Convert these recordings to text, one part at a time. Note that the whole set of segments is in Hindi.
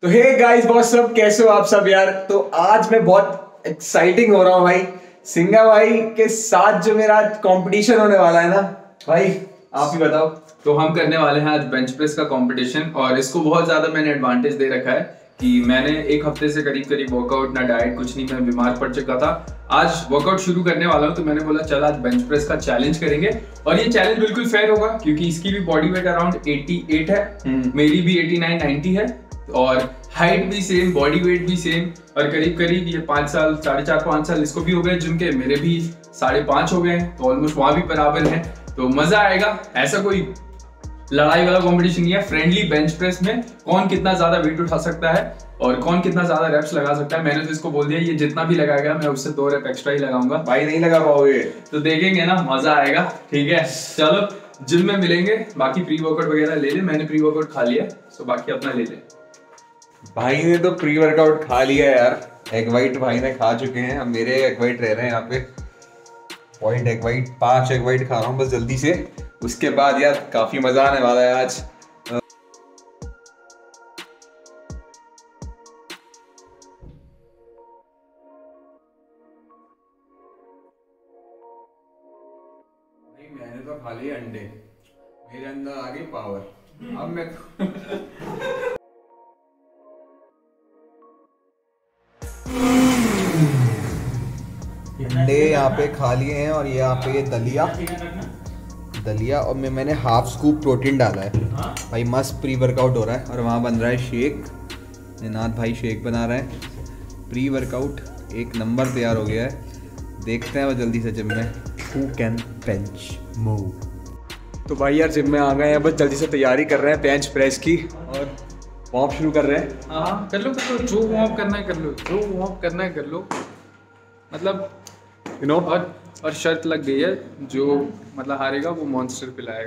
तो हे गाइस बहुत सब कैसे हो आप सब यार। तो आज मैं बहुत एक्साइटिंग हो रहा हूँ भाई। सिंगा भाई के साथ जो मेरा कंपटीशन होने वाला है ना भाई, आप ही बताओ। तो हम करने वाले हैं आज बेंच प्रेस का कंपटीशन और इसको बहुत ज्यादा मैंने एडवांटेज दे रखा है कि मैंने एक हफ्ते से करीब वर्कआउट ना डाइट कुछ नहीं, मैं बीमार पड़ चुका था। आज वर्कआउट शुरू करने वाला हूँ तो मैंने बोला चल आज बेंच प्रेस का चैलेंज करेंगे और ये चैलेंज बिल्कुल फेयर होगा क्योंकि इसकी भी बॉडी वेट अराउंड 88 है, मेरी भी 89-90 है और हाइट भी सेम, बॉडी वेट भी सेम और करीब ये 5 साल 4.5 साल इसको भी हो गए जिनके, मेरे भी 5.5 हो गए हैं, तो ऑलमोस्ट वहां भी बराबर है। तो मजा आएगा। ऐसा कोई लड़ाई वाला कंपटीशन नहीं है, फ्रेंडली बेंच प्रेस में कौन कितना ज्यादा वेट उठा सकता है और कौन कितना ज्यादा रेप्स लगा सकता है। मैंने तो इसको बोल दिया ये जितना भी लगाएगा मैं उससे 2 रेप एक्स्ट्रा ही लगाऊंगा। भाई नहीं लगा पाओगे तो देखेंगे ना, मजा आएगा। ठीक है चलो जिम में मिलेंगे। बाकी प्री वर्कआउट वगैरह ले ले, मैंने प्री वर्कआउट खा लिया तो बाकी अपना ले ले। भाई ने तो प्री वर्कआउट खा लिया यार, एग वाइट भाई ने खा चुके हैं। अब मेरे एग वाइट रह रहे हैं यहाँ पे, point egg white 5 egg white खा रहा हूँ बस जल्दी से। उसके बाद यार काफी मजा आने वाला है आज। मैंने तो खा लिए अंडे, मेरे अंदर आ गई पावर। अब मैं अंडे यहाँ पे खा लिए हैं और ये यहाँ पे ये दलिया और मैंने हाफ स्कूप प्रोटीन डाला है भाई। मस्त प्री वर्कआउट हो रहा है और वहाँ बन रहा है शेक। निनाद भाई शेक बना रहे हैं। प्री वर्कआउट एक नंबर तैयार हो गया है। देखते हैं वो जल्दी से जिम में हु कैन बेंच मूव। तो भाई यार जिम में आ गए हैं, बस जल्दी से तैयारी कर रहे हैं बेंच प्रेस की और वार्म अप शुरू कर रहे हैं। हाँ कर लो जो वार्म अप करना है कर लो, जो वार्म अप करना है कर लो। मतलब यू नो और शर्त लग गई है, जो मतलब हारेगा वो मॉन्स्टर पिलाएगा।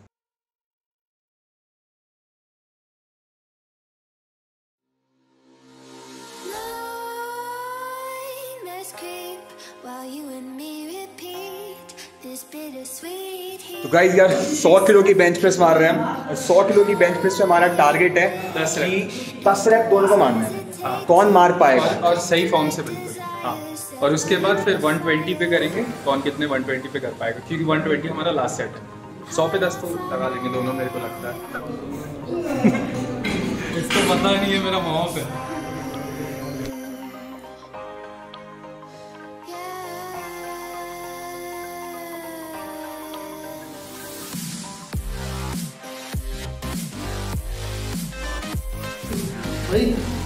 तो गाइस यार 100 किलो की बेंच प्रेस मार रहे हैं हम और 100 किलो की बेंच प्रेस पे हमारा टारगेट है 10 रैप दोनों को मारना है। हाँ। कौन मार पाएगा और सही फॉर्म से बिल्कुल। हाँ और उसके बाद फिर 120 पे करेंगे, कौन कितने 120 पे कर पाएगा क्योंकि 120 हमारा लास्ट सेट है। 100 पे 10 तो लगा देंगे दोनों, मेरे को लगता है। इसको पता नहीं है मेरा मॉप है। भाई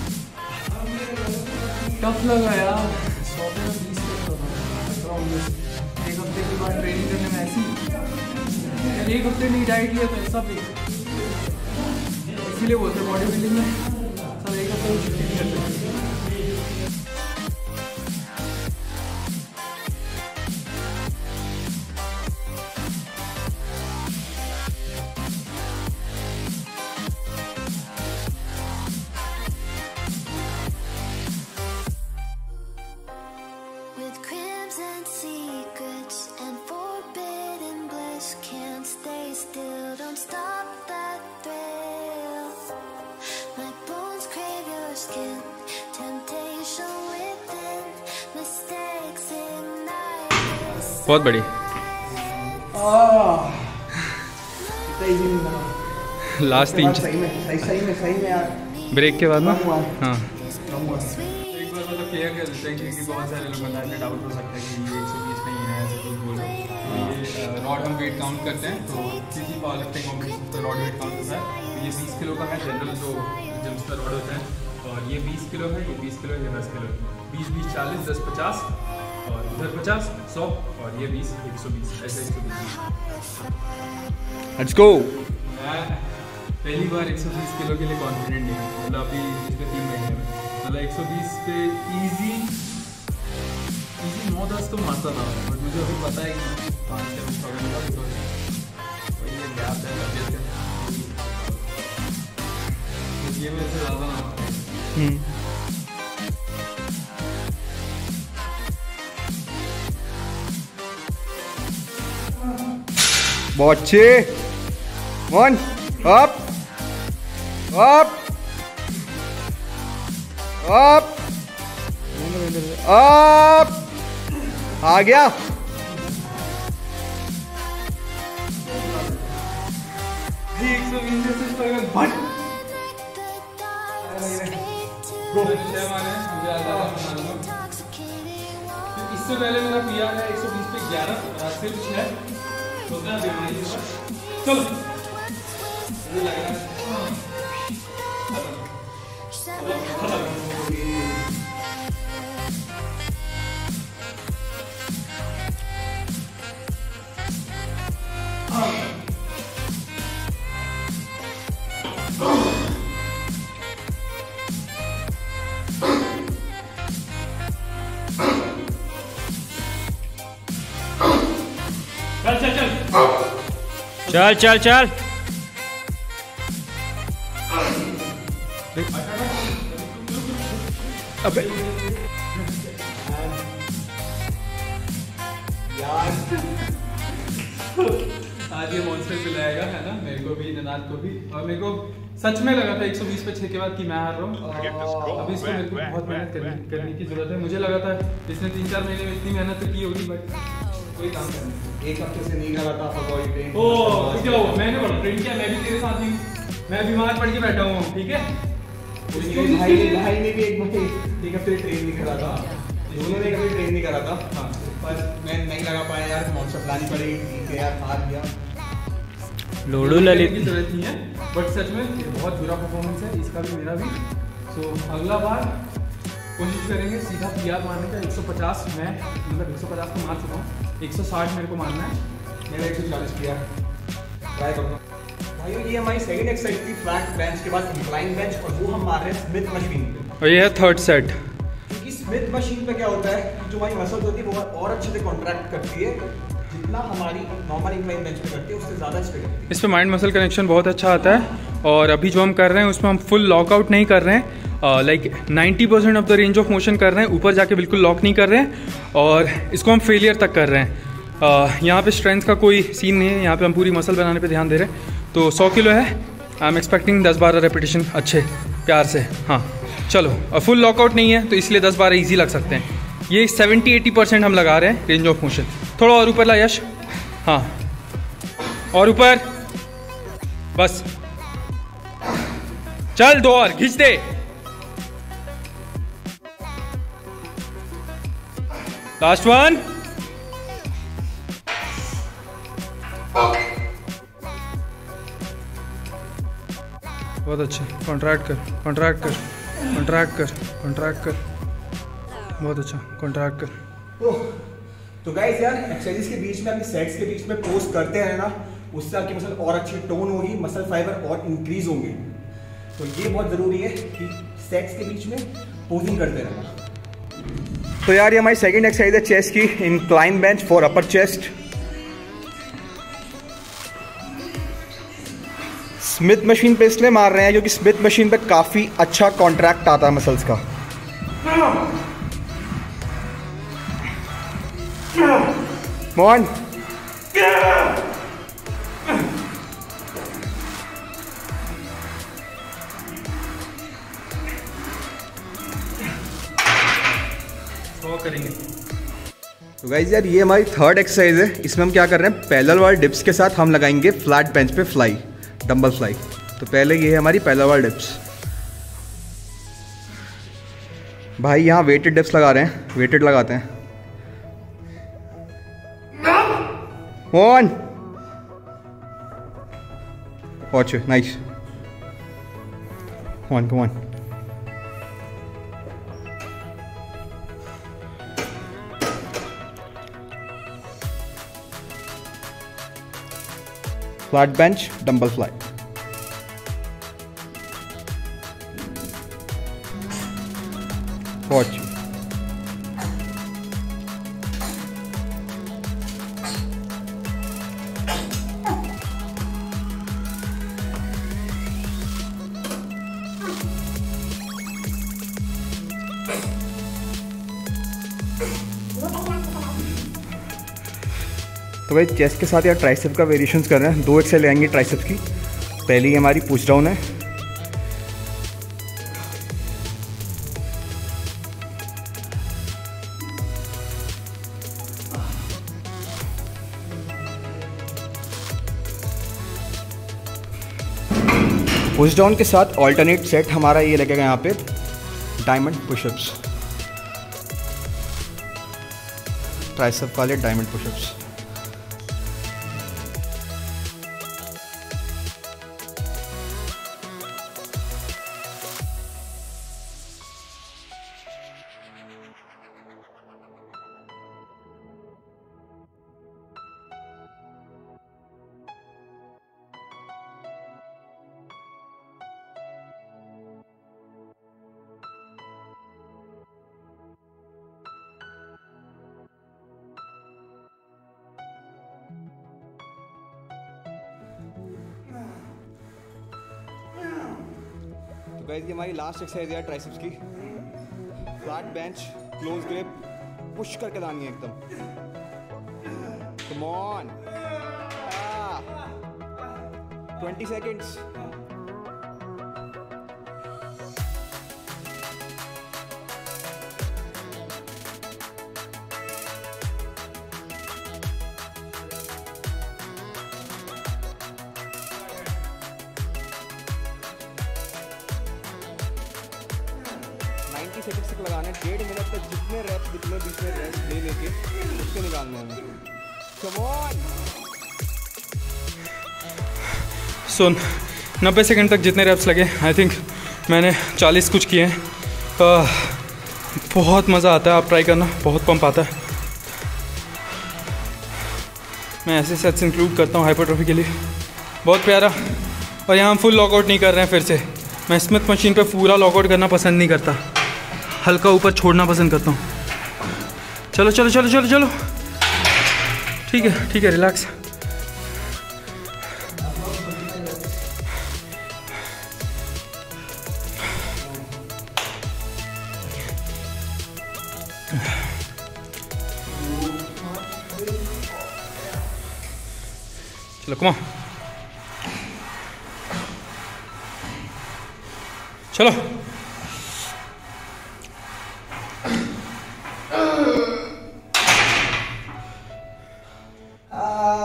टफ लगा यार, 100 पे 20 एक हफ्ते के बाद ट्रेनिंग करने में ऐसी एक हफ्ते नहीं डाइट लिया तो सब इसीलिए बोलते हैं बॉडी बिल्डिंग में सब एक हफ्ते में छुट्टी नहीं करते। बहुत बड़ी लास्ट 3 सही में यार ब्रेक के बाद ना। हाँ एक बार मतलब क्लियर कर देते हैं क्योंकि बहुत सारे लोग बताए में डाउट हो सकता है कि ये 120 नहीं है, ऐसा कुछ बोल रहे हैं। ये रॉड हम वेट काउंट करते हैं तो किसी पावर लिफ्टिंग कॉम्पिटिशन पर रॉड वेट काउंट होता है। तो ये 20 किलो का है जनरल जो जिम्स का रॉड होता है और ये 20 किलो है, ये 20 किलो, ये 10 किलो, 20-20 40 10 50 और उधर 50 100 और ये 20 120 ऐसे 120। Let's go. मैं पहली बार 120 किलो के लिए कॉन्फिडेंट नहीं हूँ, मतलब अभी पिछले 3 महीने में मतलब 120 पे इजी 9-10 तो मारता था बट मुझे अभी पता है कि 5-7 तो ये गैप है तबियत है, ये मेरे से ज़्यादा ना मारे। बहुत अच्छे। 1 अप अप अप, आ गया। इससे पहले मेरा पिया है 120 पे 11, सिर्फ 6 होता है बीमारी से। चलो चल चल चल। अबे आज ये मॉन्स्टर पिलाएगा, है ना, मेरे को भी, निनाद को भी। और मेरे को सच में लगा था 120 पे 6 के बाद कि मैं हार रहा हूँ। अभी इसको मेरे को बहुत मेहनत करने की जरूरत है। मुझे लगा था इसने 3-4 महीने में इतनी मेहनत तो की होगी, बट कोई काम करना। एक हफ्ते से नहीं लगा था फुटबॉल ट्रेन। ओह क्या हुआ? मैंने बोला ट्रेन किया, मैं भी तेरे साथ ही, मैं बीमार पड़ के बैठा हूँ, ठीक है। भाई ने भी एक हफ्ते ट्रेन नहीं करा था, दोनों ने कभी ट्रेन नहीं करा था। हाँ, पर मैं नहीं लगा पाया यार, मॉन्स्टर लानी पड़ेगी। ठीक है यार, हार गया। लोडो ललित की जरूरत नहीं है, बट सच में ये बहुत बुरा परफॉर्मेंस है, इसका भी मेरा भी। सो अगला बार कोशिश करेंगे सीधा पीआर मारने का। 150 मैं मतलब 150 को मार चुका हूँ, 160 मेरे को मारना है। मेरा 140 किया, ट्राई करूँगा। भाई ये हमारी सेकंड एक्सरसाइज थी फ्लैट बेंच के बाद इंक्लाइन बेंच, और वो हम मार रहे हैं स्मिथ मशीन पे। और ये है थर्ड सेट। क्योंकि स्मिथ मशीन पे क्या होता है, जो हमारी मसल्स होती है वो और अच्छे से कॉन्ट्रैक्ट करती है, जितना हमारी नॉर्मल इंक्लाइन बेंच पे करती है उससे ज़्यादा इस पे करती है। इस पे माइंड मसल कनेक्शन बहुत अच्छा आता है। और अभी जो हम कर रहे हैं उसमें हम फुल लॉकआउट नहीं कर रहे हैं, like 90% of the range of motion कर रहे हैं, ऊपर जाके बिल्कुल लॉक नहीं कर रहे हैं, और इसको हम फेलियर तक कर रहे हैं। यहाँ पे स्ट्रेंथ का कोई सीन नहीं है, यहाँ पे हम पूरी मसल बनाने पे ध्यान दे रहे हैं। तो 100 किलो है, आई एम एक्सपेक्टिंग 10-12 रेपिटेशन अच्छे प्यार से। हाँ चलो, और फुल लॉकआउट नहीं है तो इसलिए 10-12 ईजी लग सकते हैं। ये 70-80% हम लगा रहे हैं रेंज ऑफ मोशन। थोड़ा और ऊपर ला यश, हाँ और ऊपर, बस चल 2 और खींच दे। लास्ट वन, बहुत अच्छा। कॉन्ट्रैक्ट कर, कॉन्ट्रैक्ट कर, कॉन्ट्रैक्ट कर, कॉन्ट्रैक्ट कर, बहुत अच्छा, कॉन्ट्रैक्ट कर। तो गाइस यार, एक्सरसाइज के बीच में, अपनी सेट्स के बीच में पोस्ट करते हैं ना, उससे आपकी मसल और अच्छी टोन होगी, मसल फाइबर और इंक्रीज होंगे। तो ये बहुत ज़रूरी है कि सेट्स के बीच में पोजिंग करते रहना। तो यार ये हमारी सेकंड एक्सरसाइज है चेस्ट की, incline bench for upper chest. Smith machine पे इसलिए मार रहे हैं क्योंकि स्मिथ मशीन पे काफ़ी अच्छा कॉन्ट्रैक्ट आता है मसल्स का। मोहन करेंगे। तो गाइस यार ये हमारी थर्ड एक्सरसाइज है, इसमें हम क्या कर रहे हैं, पैरेलल वाले डिप्स के साथ हम लगाएंगे फ्लैट बेंच पे फ्लाई, डंबल फ्लाई। तो पहले ये है हमारी पैरेलल वाले डिप्स। भाई यहाँ वेटेड डिप्स लगा रहे हैं, वेटेड लगाते हैं। One. Watch it. Nice. Come on, come on. Flat bench, dumbbell fly. Watch. तो भाई चेस्ट के साथ यार ट्राइसेप का वेरिएशंस कर रहे हैं। 2 एक्सरसाइज लेंगे ट्राइसेप्स की। पहली हमारी पुश डाउन है, पुश डाउन के साथ ऑल्टरनेट सेट हमारा ये लगेगा यहाँ पे डायमंड पुशअप्स, ट्राइसेप वाले डायमंड पुशअप्स। तो गाइस ये हमारी लास्ट एक्सरसाइज है ट्राइसेप्स की। Flat bench, close grip, push करके लानी है एकदम। Come on, 20 seconds. सेकंड तक लगाने, 1.5 मिनट तक जितने रेप्स जितने बीच में रेस्ट ले लेके उससे निकालने हैं। Come on. सो 90 सेकंड तक जितने रेप्स लगे, आई थिंक मैंने 40 कुछ किए हैं। बहुत मज़ा आता है, आप ट्राई करना, बहुत पंप आता है। मैं ऐसे सेट्स इंक्लूड करता हूँ हाइपरट्रॉफी के लिए, बहुत प्यारा। और यहाँ हम फुल लॉकआउट नहीं कर रहे हैं फिर से। मैं स्मिथ मशीन पे पूरा लॉकआउट करना पसंद नहीं करता, हल्का ऊपर छोड़ना पसंद करता हूँ। चलो चलो चलो चलो चलो, ठीक है रिलैक्स। चलो कम ऑन, चलो।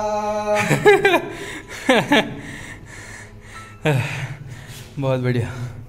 बहुत बढ़िया।